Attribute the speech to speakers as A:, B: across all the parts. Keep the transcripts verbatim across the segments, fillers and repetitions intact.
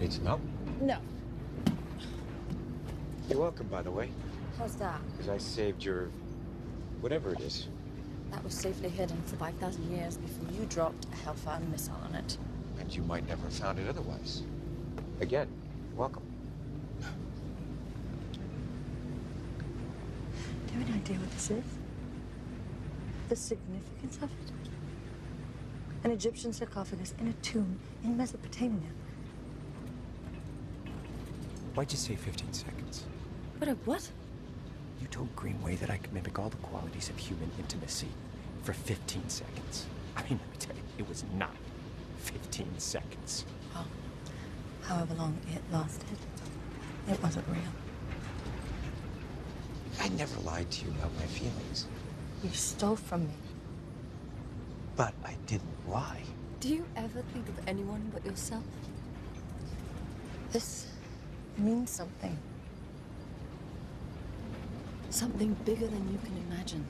A: Need some help?
B: No.
A: You're welcome, by the way.
B: How's that?
A: Because I saved your... whatever it is.
B: That was safely hidden for five thousand years before you dropped a Hellfire missile on it.
A: And you might never have found it otherwise. Again, welcome.
B: Do you have any idea what this is? The significance of it? An Egyptian sarcophagus in a tomb in Mesopotamia.
C: Why'd you say fifteen seconds?
B: But a what?
C: You told Greenway that I could mimic all the qualities of human intimacy for fifteen seconds. I mean, let me tell you, it was not fifteen seconds.
B: Well, however long it lasted, it wasn't real.
A: I never lied to you about my feelings.
B: You stole from me.
A: But I didn't lie.
B: Do you ever think of anyone but yourself? This means something. Something bigger than you can imagine.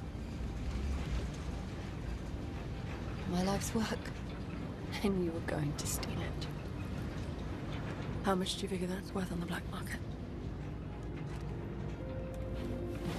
B: My life's work. And you were going to steal it. How much do you figure that's worth on the black market?